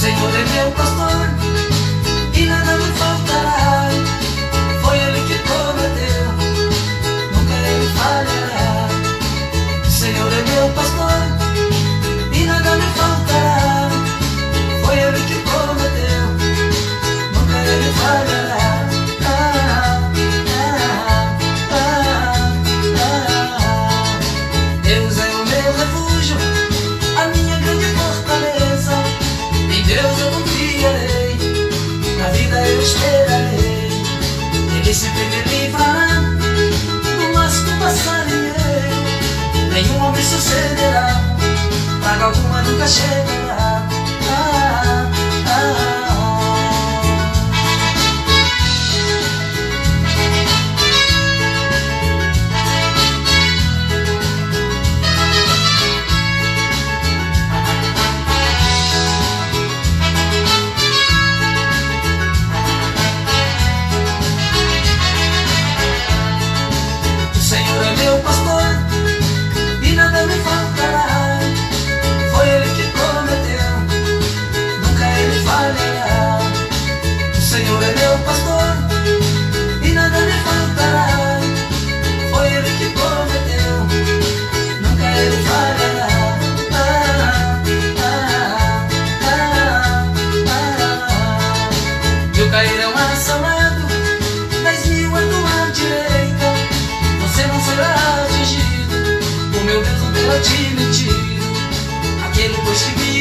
Senhor é meu pastor e nada me faltará. Foi Ele que prometeu, nunca Ele falhará. O Senhor é meu pastor e nada me faltará. Foi Ele que prometeu, nunca Ele falhará. Deus é o meu refúgio, a minha grande fortaleza. Em Deus eu confiarei, na vida eu esperarei. Ele sempre me livrará do laço passarinheiro. Nenhum mal me sucederá, praga alguma nunca chegará. O Senhor é meu pastor e nada me faltará. Foi Ele que prometeu, nunca Ele falhará. O Senhor é meu pastor e nada me faltará. Foi Ele que prometeu, nunca Ele falhará. Mil cairão a seu lado, 10.000 à tua direita, você não será atingido. O meu Deus não terá te mentido. Aquele pois que me